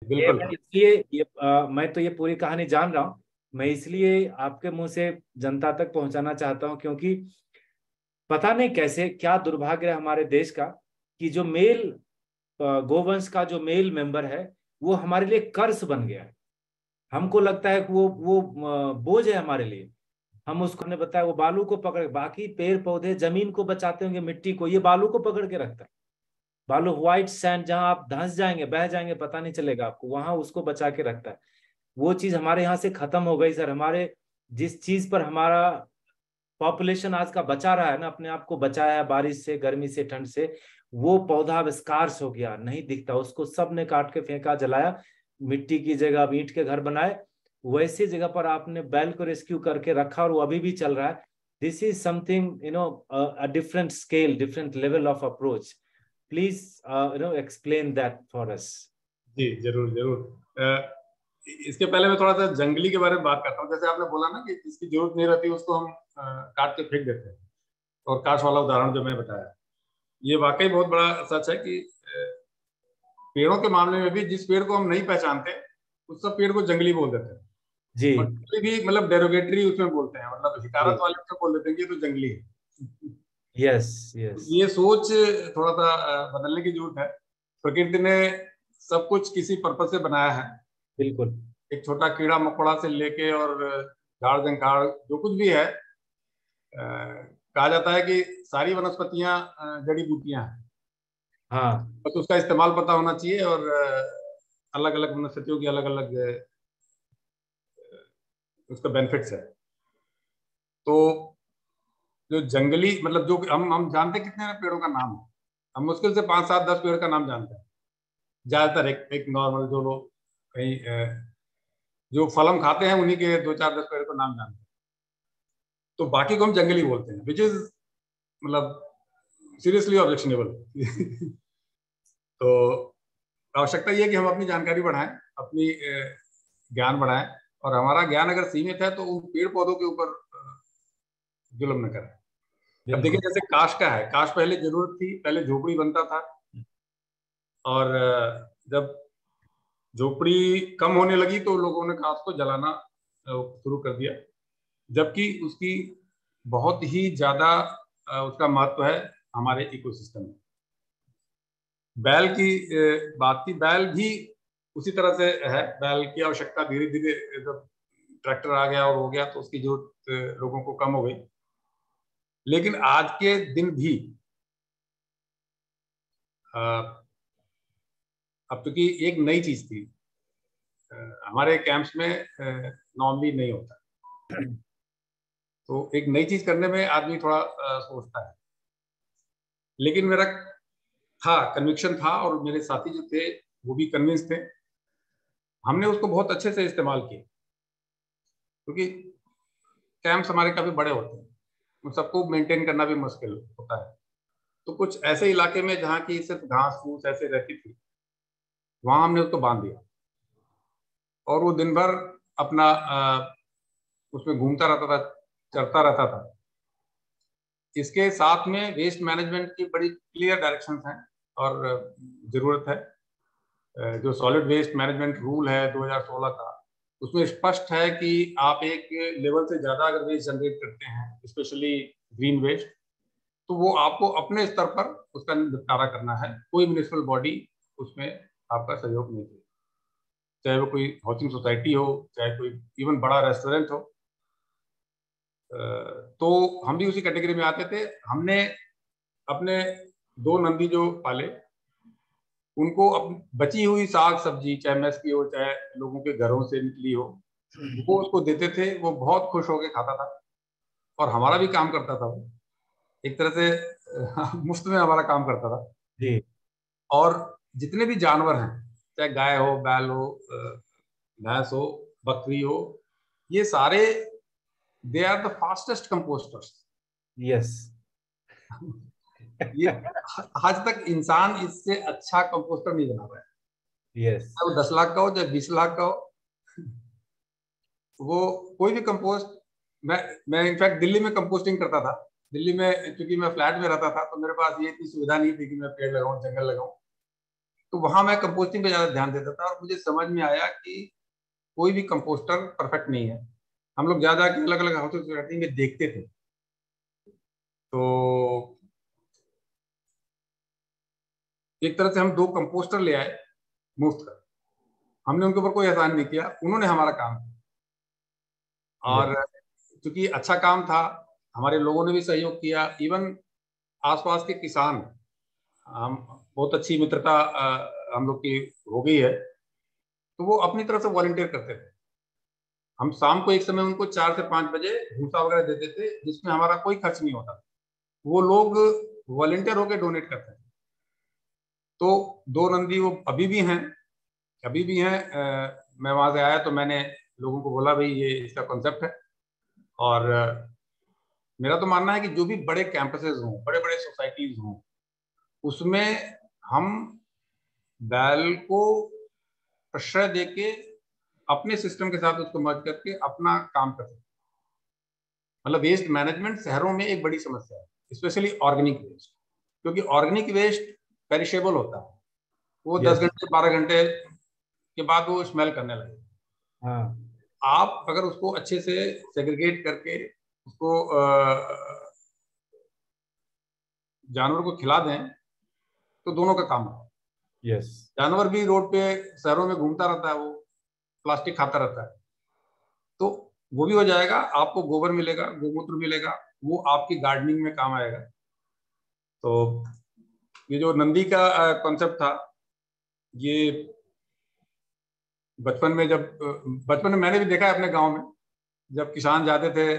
बिल्कुल। मैं इसलिए मैं तो ये पूरी कहानी जान रहा हूँ, मैं इसलिए आपके मुंह से जनता तक पहुंचाना चाहता हूँ, क्योंकि पता नहीं कैसे क्या दुर्भाग्य है हमारे देश का कि जो मेल गोवंश का जो मेल मेंबर है वो हमारे लिए कर्स बन गया है। हमको लगता है कि वो बोझ है हमारे लिए। हम उसको ने बताया वो बालू को पकड़, बाकी पेड़ पौधे जमीन को बचाते होंगे, मिट्टी को, ये बालू को पकड़ के रखता है। बालू व्हाइट सैंड, जहां आप धंस जाएंगे बह जाएंगे पता नहीं चलेगा आपको, वहां उसको बचा के रखता है। वो चीज हमारे यहाँ से खत्म हो गई सर। हमारे जिस चीज पर हमारा पॉपुलेशन आज का बचा रहा है ना, अपने आप को बचाया है बारिश से, गर्मी से, ठंड से, वो पौधा अब स्कार्स हो गया, नहीं दिखता। उसको सब ने काट के फेंका, जलाया, मिट्टी की जगह अब ईंट के घर बनाए। वैसी जगह पर आपने बैल को रेस्क्यू करके रखा और वो अभी भी चल रहा है। This is something a different scale, different level of approach. Please explain that for us. जी जरूर जरूर। इसके पहले मैं थोड़ा सा जंगली के बारे में बात करता हूँ। जैसे आपने बोला ना कि जिसकी जरूरत नहीं रहती उसको हम काट के फेंक देते हैं, और काश वाला उदाहरण जो मैं बताया, ये वाकई बहुत बड़ा सच है कि पेड़ों के मामले में भी जिस पेड़ को हम नहीं पहचानते उस सब पेड़ को जंगली बोल देते हैं। जी और जंगली भी मतलब डेरोगेटरी उसमें बोलते हैं, मतलब हिकारत जी। वाले उसमें बोल देते हैं कि ये तो जंगली है। Yes yes. ये सोच थोड़ा सा बदलने की जरूरत है। प्रकृति ने सब कुछ किसी पर्पज से बनाया है। बिल्कुल। एक छोटा कीड़ा मकोड़ा से लेके और झाड़ जंखाड़ जो कुछ भी है, कहा जाता है कि सारी वनस्पतियां जड़ी बूटियां हैं। हाँ बस उसका इस्तेमाल पता होना चाहिए, और अलग अलग वनस्पतियों की अलग अलग उसका बेनिफिट्स है। तो जो जंगली मतलब जो हम जानते हैं कितने पेड़ों का नाम है। हम मुश्किल से 5 7 10 पेड़ का नाम जानते हैं ज्यादातर। एक नॉर्मल जो लोग कहीं जो फल हम खाते हैं उन्हीं के 2 4 10 पेड़ का नाम जानते हैं। तो बाकी को हम जंगली बोलते हैं, विच इज मतलब सीरियसली ऑब्जेक्शनेबल। तो आवश्यकता ये है कि हम अपनी जानकारी बढ़ाएं, अपनी ज्ञान बढ़ाएं, और हमारा ज्ञान अगर सीमित है तो उन पेड़ पौधों के ऊपर जुल्म न करें। अब देखिए बिल्कुल। जैसे काश का है, काश पहले जरूरत थी, पहले झोपड़ी बनता था, और जब झोपड़ी कम होने लगी तो लोगों ने काश को जलाना शुरू कर दिया, जबकि उसकी बहुत ही ज्यादा उसका महत्व है हमारे इकोसिस्टम में। बैल की बात की, बैल भी उसी तरह से है। बैल की आवश्यकता धीरे धीरे जब ट्रैक्टर आ गया और हो गया तो उसकी जरूरत लोगों को कम हो गई। लेकिन आज के दिन भी अब क्योंकि एक नई चीज थी, हमारे कैंप्स में नॉर्मली नहीं होता, तो एक नई चीज करने में आदमी थोड़ा सोचता है। लेकिन मेरा था, कन्विक्शन था, और मेरे साथी जो थे वो भी कन्विंस थे। हमने उसको बहुत अच्छे से इस्तेमाल किया, क्योंकि कैंप्स हमारे काफी बड़े होते हैं, उन सबको मेंटेन करना भी मुश्किल होता है। तो कुछ ऐसे इलाके में जहाँ की सिर्फ घास फूस ऐसे रहती थी, वहां हमने उसको बांध दिया, और वो दिन भर अपना उसमें घूमता रहता था, चरता रहता था। इसके साथ में वेस्ट मैनेजमेंट की बड़ी क्लियर डायरेक्शंस हैं और जरूरत है। जो सॉलिड वेस्ट मैनेजमेंट रूल है 2016 का, उसमें स्पष्ट है कि आप एक लेवल से ज्यादा अगर वेस्ट जनरेट करते हैं, स्पेशली ग्रीन वेस्ट, तो वो आपको अपने स्तर पर उसका निपटारा करना है। कोई म्युनिसिपल बॉडी उसमें आपका सहयोग नहीं देगी, चाहे वो कोई हाउसिंग सोसाइटी हो, चाहे कोई इवन बड़ा रेस्टोरेंट हो। तो हम भी उसी कैटेगरी में आते थे। हमने अपने 2 नंदी जो पाले, उनको बची हुई साग सब्जी, चाहे मेस की हो चाहे लोगों के घरों से निकली हो, वो उसको देते थे। वो बहुत खुश होकर खाता था, और हमारा भी काम करता था वो, एक तरह से मुफ्त में हमारा काम करता था। जी और जितने भी जानवर हैं, चाहे गाय हो, बैल हो, भैंस हो, बकरी हो, ये सारे they are the fastest composters. Yes. ये आज तक इंसान इससे अच्छा कंपोस्टर नहीं बना पाया, यस। चाहे वो 10 लाख का हो चाहे 20 लाख का हो। वो कोई भी कंपोस्ट, मैं इनफैक्ट दिल्ली में कंपोस्टिंग करता था। दिल्ली में क्योंकि मैं फ्लैट में रहता था, तो मेरे पास ये इतनी सुविधा नहीं थी कि मैं पेड़ लगाऊं, जंगल लगाऊं। तो वहां मैं कंपोस्टिंग पे ज्यादा ध्यान देता था, और मुझे समझ में आया कि कोई भी कंपोस्टर परफेक्ट नहीं है। हम लोग ज्यादा अलग अलग हाउस सोसाइटी में देखते थे, तो एक तरह से हम 2 कंपोस्टर ले आए मुफ्त का। हमने उनके ऊपर कोई एहसान नहीं किया, उन्होंने हमारा काम किया। और क्योंकि अच्छा काम था, हमारे लोगों ने भी सहयोग किया, इवन आसपास के किसान, हम बहुत अच्छी मित्रता हम लोग की हो गई है, तो वो अपनी तरफ से वॉलंटियर करते थे। हम शाम को एक समय उनको 4 से 5 बजे भूसा वगैरह देते थे, जिसमें हमारा कोई खर्च नहीं होता। वो लोग वॉलंटियर होकर डोनेट करते थे। तो 2 नंदी वो अभी भी हैं, अभी भी हैं। मैं वहां से आया तो मैंने लोगों को बोला भाई ये इसका कॉन्सेप्ट है। और मेरा तो मानना है कि जो भी बड़े कैंपसेस हों, बड़े बड़े सोसाइटीज हों, उसमें हम बैल को प्रश्रय देके अपने सिस्टम के साथ उसको मर्ज करके अपना काम कर सकते। मतलब वेस्ट मैनेजमेंट शहरों में एक बड़ी समस्या है, स्पेशली ऑर्गेनिक वेस्ट, क्योंकि ऑर्गेनिक वेस्ट पेरिशेबल होता है। वो 10 घंटे 12 घंटे के बाद वो स्मेल करने लगे। हाँ, आप अगर उसको अच्छे से सेग्रीगेट करके उसको जानवर को खिला दें तो दोनों का काम है। यस, जानवर भी रोड पे शहरों में घूमता रहता है, वो प्लास्टिक खाता रहता है, तो वो भी हो जाएगा, आपको गोबर मिलेगा, गोमूत्र मिलेगा, वो आपकी गार्डनिंग में काम आएगा। तो ये जो नंदी का कॉन्सेप्ट था, ये बचपन में जब बचपन में मैंने भी देखा है अपने गांव में, जब किसान जाते थे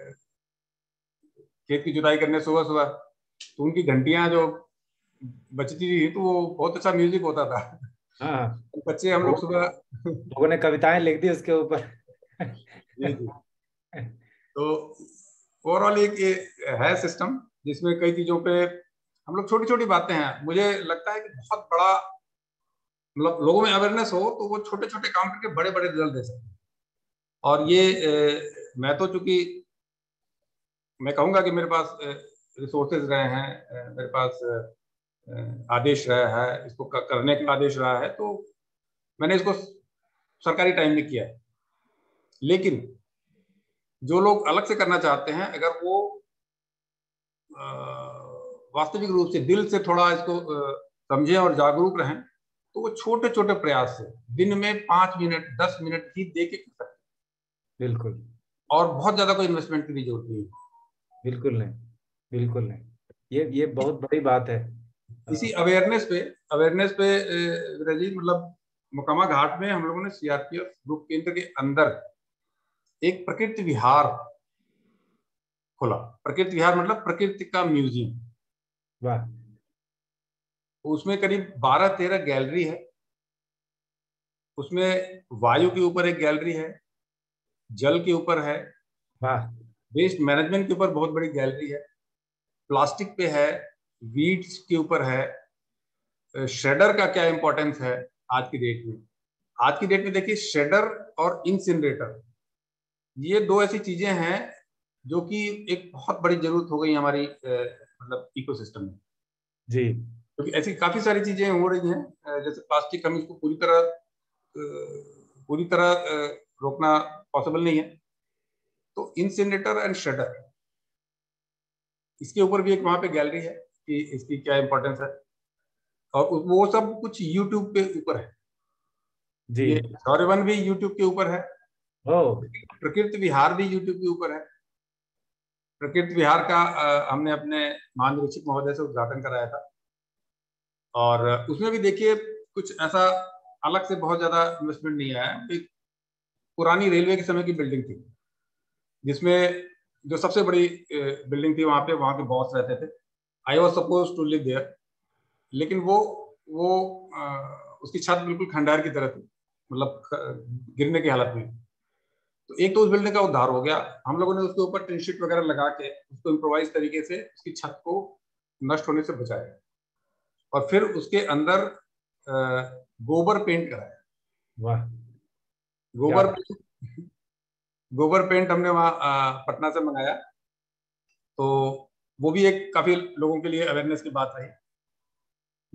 खेत की जुताई करने सुबह सुबह, तो उनकी घंटियां जो बजती थी तो वो बहुत अच्छा म्यूजिक होता था। हाँ, बच्चे हम लोग लोगों सुबह लोगों ने कविताएं लिख दी उसके ऊपर। जी जी। तो ओवरऑल एक ये है सिस्टम जिसमें कई चीजों पे हम लोग, छोटी छोटी बातें हैं, मुझे लगता है कि बहुत बड़ा, मतलब लोगों में अवेयरनेस हो तो वो छोटे छोटे काम करके बड़े बड़े रिजल्ट दे सकते हैं। और ये मैं तो चूंकि मैं कहूंगा कि मेरे पास रिसोर्सेज रहे हैं, मेरे पास आदेश रहा है, इसको करने का आदेश रहा है, तो मैंने इसको सरकारी टाइम में किया है। लेकिन जो लोग अलग से करना चाहते हैं, अगर वो वास्तविक रूप से दिल से थोड़ा इसको समझें और जागरूक रहें, तो वो छोटे छोटे प्रयास से दिन में 5 मिनट 10 मिनट ही दे के कर सकते हैं। बिल्कुल, और बहुत ज्यादा कोई इन्वेस्टमेंट की भी जरूरत नहीं है। बिल्कुल नहीं, बिल्कुल नहीं। ये बहुत बड़ी बात है। इसी अवेयरनेस पे विराजी, मतलब मोकामा घाट में हम लोगों ने सीआरपीएफ ग्रुप केंद्र के अंदर एक प्रकृति विहार खोला। प्रकृति विहार मतलब प्रकृति का म्यूजियम। वाह, उसमें करीब 12-13 गैलरी है। उसमें वायु के ऊपर एक गैलरी है, जल के ऊपर है, वाह, वेस्ट मैनेजमेंट के ऊपर बहुत बड़ी गैलरी है, प्लास्टिक पे है, वीड्स के ऊपर है, श्रेडर का क्या इंपॉर्टेंस है आज की डेट में। आज की डेट में देखिए, श्रेडर और इंसिनरेटर, ये 2 ऐसी चीजें हैं जो कि एक बहुत बड़ी जरूरत हो गई हमारी मतलब इकोसिस्टम में। जी, क्योंकि ऐसी काफी सारी चीजें हो रही हैं, जैसे प्लास्टिक, हम इसको पूरी तरह रोकना पॉसिबल नहीं है। तो इंसिनरेटर एंड श्रेडर, इसके ऊपर भी एक वहां पे गैलरी है कि इसकी क्या इंपॉर्टेंस है। और वो सब कुछ यूट्यूब पे ऊपर है। जी। ये सौरवन भी यूट्यूब के ऊपर है, ओ, प्रकृति विहार भी यूट्यूब के ऊपर है। प्रकृति विहार का हमने अपने महानिरीक्षक महोदय से उद्घाटन कराया था, और उसमें भी देखिए कुछ ऐसा अलग से बहुत ज्यादा इन्वेस्टमेंट नहीं आया। एक पुरानी रेलवे के समय की बिल्डिंग थी, जिसमें जो सबसे बड़ी बिल्डिंग थी, वहां के बॉस रहते थे। I was suppose to live there, लेकिन वो उसकी छत बिल्कुल खंडहर की तरह थी, मतलब गिरने की हालत में। तो एक तो उस बिल्डिंग का उद्धार हो गया, हम लोगों ने उसके ऊपर टिन शीट वगैरह लगा के उसको इम्प्रोवाइज तरीके से उसकी छत को नष्ट होने से बचाया, और फिर उसके अंदर गोबर पेंट कराया। वाह, क्या गोबर गोबर पेंट हमने वहाँ पटना से मंगाया। तो वो भी एक काफी लोगों के लिए अवेयरनेस की बात रही।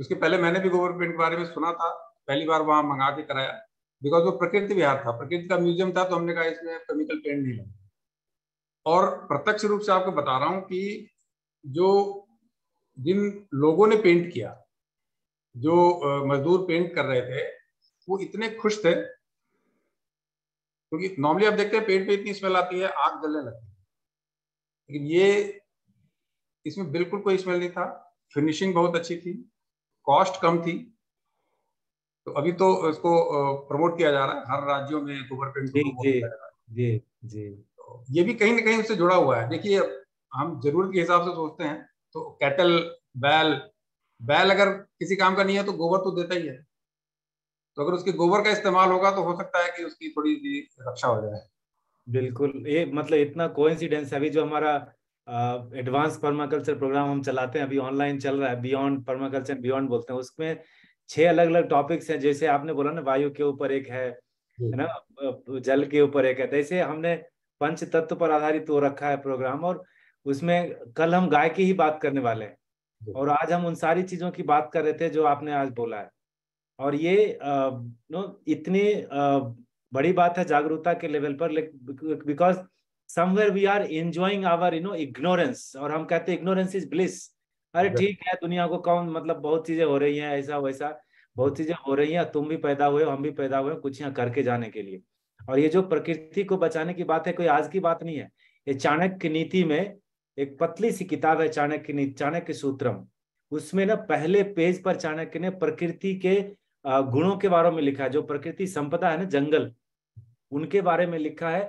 उसके पहले मैंने भी गोबर पेंट के बारे में सुना था, पहली बार वहां मंगा के कराया, बिकॉज वो प्रकृति विहार था, प्रकृति का म्यूजियम था, तो हमने कहा इसमें केमिकल पेंट नहीं लगेगा। और प्रत्यक्ष रूप से आपको बता रहा हूँ कि जो जिन लोगों ने पेंट किया, जो मजदूर पेंट कर रहे थे, वो इतने खुश थे, क्योंकि नॉर्मली आप देखते हैं पेंट पे इतनी स्मेल आती है, आग जलने लगती है, लेकिन ये इसमें बिल्कुल कोई स्मेल नहीं था। फिनिशिंग बहुत अच्छी थी, कॉस्ट कम थी। तो अभी तो इसको प्रमोट किया जा रहा है, हर राज्यों में गोबर पेंट को जी प्रमोट जी किया जा रहा है। जी जी। तो ये भी कहीं ना कहीं उससे जुड़ा हुआ है। देखिए, हम जरूरत के हिसाब से सोचते हैं, तो कैटल, बैल बैल अगर किसी काम का नहीं है तो गोबर तो देता ही है, तो अगर उसके गोबर का इस्तेमाल होगा तो हो सकता है कि उसकी थोड़ी सी रक्षा हो जाए। बिल्कुल, ये मतलब इतना कोइंसिडेंस है। अभी जो हमारा एडवांस पर्माकल्चर प्रोग्राम हम चलाते हैं, अभी ऑनलाइन चल रहा है, बियॉन्ड पर्माकल्चर बियॉन्ड बोलते हैं, उसमें 6 अलग अलग टॉपिक्स हैं। जैसे आपने बोला ना, वायु के ऊपर एक है ना, जल के ऊपर एक है, जैसे हमने पंच तत्व पर आधारित वो रखा है प्रोग्राम। और उसमें कल हम गाय की ही बात करने वाले हैं, और आज हम उन सारी चीजों की बात कर रहे थे जो आपने आज बोला है। और ये इतनी बड़ी बात है जागरूकता के लेवल पर, because somewhere we are enjoying our ignorance, और हम कहते हैं इग्नोरेंस इज ब्लिस। अरे ठीक है, दुनिया को कौन, मतलब बहुत चीजें हो रही हैं, ऐसा वैसा बहुत चीजें हो रही हैं, तुम भी पैदा हुए हो, हम भी पैदा हुए, कुछ यहाँ करके जाने के लिए। और ये जो प्रकृति को बचाने की बात है, कोई आज की बात नहीं है। ये चाणक्य नीति में एक पतली सी किताब है, चाणक्य नीति, चाणक्य सूत्रम। उसमें ना पहले पेज पर चाणक्य ने प्रकृति के गुणों के बारे में लिखा है। जो प्रकृति संपदा है ना, जंगल, उनके बारे में लिखा है।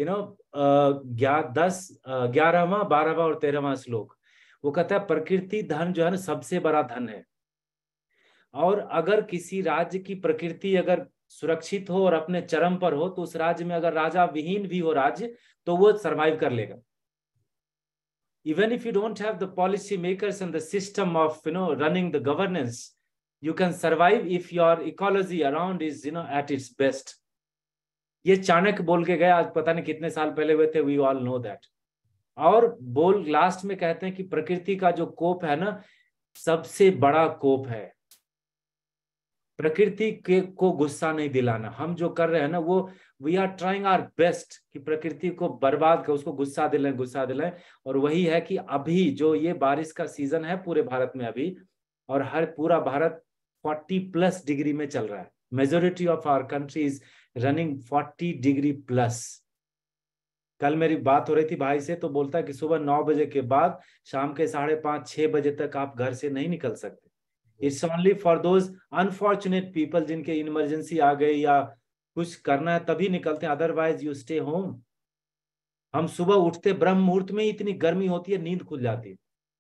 11वां 12वां और 13वां श्लोक, वो कहता है प्रकृति धन जो है ना, सबसे बड़ा धन है। और अगर किसी राज्य की प्रकृति अगर सुरक्षित हो और अपने चरम पर हो, तो उस राज्य में अगर राजा विहीन भी हो राज्य, तो वो सरवाइव कर लेगा। Even if you don't have the policy makers and the system of running the governance, you can survive if your ecology around is at its best. ये चाणक्य बोल के गए, आज पता नहीं कितने साल पहले हुए थे, वी ऑल नो दैट। और बोल लास्ट में कहते हैं कि प्रकृति का जो कोप है ना, सबसे बड़ा कोप है। प्रकृति के को गुस्सा नहीं दिलाना। हम जो कर रहे हैं ना, वो we are trying our best कि प्रकृति को बर्बाद कर, उसको गुस्सा दिलाएं। और वही है कि अभी जो ये बारिश का सीजन है पूरे भारत में अभी, और हर पूरा भारत 40+ डिग्री में चल रहा है। Majority of our country is running 40 degree plus. कल मेरी बात हो रही थी भाई से, तो बोलता है कि सुबह 9 बजे के बाद शाम के 5:30-6 बजे तक आप घर से नहीं निकल सकते। It's only for those unfortunate people जिनके इमरजेंसी आ गई या कुछ करना है तभी निकलते हैं, अदरवाइज यू स्टे होम। हम सुबह उठते ब्रह्म मुहूर्त में, इतनी गर्मी होती है, नींद खुल जाती है।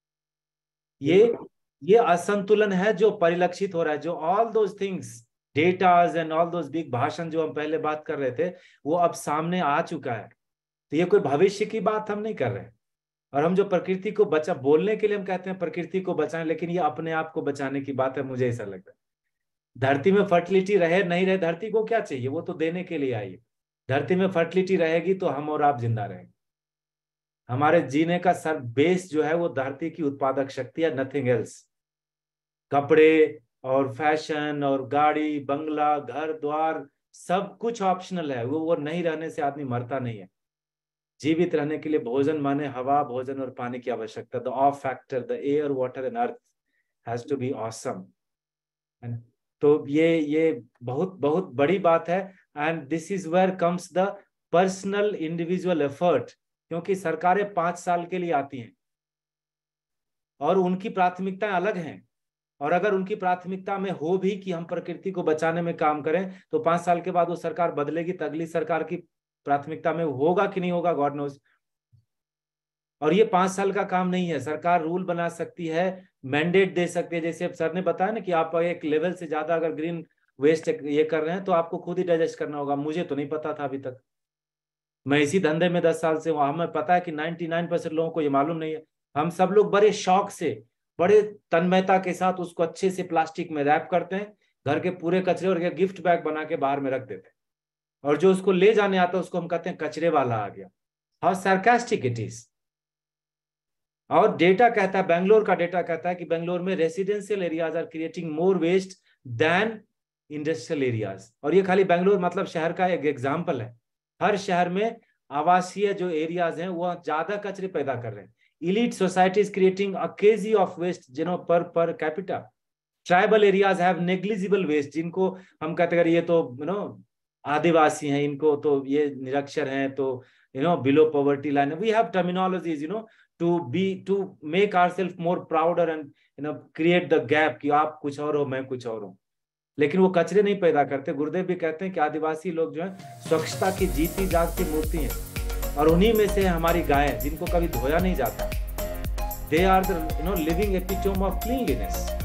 ये असंतुलन है जो परिलक्षित हो रहा है। जो all those things, datas and all those big भाषण जो हम पहले बात कर रहे थे, वो अब सामने आ चुका है। तो ये कोई भविष्य की बात हम नहीं कर रहे हैं। और हम जो प्रकृति को बचा, बोलने के लिए हम कहते हैं प्रकृति को बचाएं, लेकिन ये अपने आप को बचाने की बात है, मुझे ऐसा लगता है। धरती में फर्टिलिटी रहे नहीं रहे, धरती को क्या चाहिए, वो तो देने के लिए आई है। धरती में फर्टिलिटी रहेगी तो हम और आप जिंदा रहेंगे। हमारे जीने का सर बेस जो है वो धरती की उत्पादक शक्ति है, नथिंग एल्स। कपड़े और फैशन और गाड़ी बंगला घर द्वार सब कुछ ऑप्शनल है, वो नहीं रहने से आदमी मरता नहीं है। जीवित रहने के लिए भोजन माने हवा, भोजन और पानी की आवश्यकता। The off factor, the air water and earth has to be awesome. तो ये बहुत बहुत बड़ी बात है। And this is where comes the personal individual effort, क्योंकि सरकारें 5 साल के लिए आती हैं और उनकी प्राथमिकताएं अलग हैं। और अगर उनकी प्राथमिकता में हो भी कि हम प्रकृति को बचाने में काम करें, तो 5 साल के बाद वो सरकार बदलेगी, तो अगली सरकार की प्राथमिकता में होगा कि नहीं होगा, गॉड नोज। और ये 5 साल का काम नहीं है। सरकार रूल बना सकती है, मैंडेट दे सकती है, जैसे सर ने बताया ना कि आप एक लेवल से ज्यादा अगर ग्रीन वेस्ट ये कर रहे हैं तो आपको खुद ही डाइजेस्ट करना होगा। मुझे तो नहीं पता था अभी तक, मैं इसी धंधे में 10 साल से हूँ। हमें पता है कि 99% लोगों को ये मालूम नहीं है। हम सब लोग बड़े शौक से, बड़े तन्मयता के साथ उसको अच्छे से प्लास्टिक में रैप करते हैं, घर के पूरे कचरे और गिफ्ट बैग बना के बाहर में रख देते हैं, और जो उसको ले जाने आता है उसको हम कहते हैं कचरे वाला आ गया। How sarcastic it is. और डेटा कहता है, बेंगलोर का डेटा कहता है कि बेंगलोर में residential areas are creating more waste than industrial areas. और ये खाली बेंगलोर मतलब शहर का एक एग्जाम्पल है। हर शहर में आवासीय जो एरियाज हैं वो ज्यादा कचरे पैदा कर रहे हैं। elite society is creating a kg of waste per capita. Tribal areas have negligible waste, जिनको हम कहते हैं ये तो आदिवासी हैं, इनको तो ये निरक्षर हैं, तो below poverty line. We have terminologies to make ourselves more prouder and create the gap कि आप कुछ और हो मैं कुछ और हूँ, लेकिन वो कचरे नहीं पैदा करते। गुरुदेव भी कहते हैं कि आदिवासी लोग जो है स्वच्छता की जीती जागती मूर्ति हैं, और उन्हीं में से हमारी गायें जिनको कभी धोया नहीं जाता, they are the living epitome of cleanliness.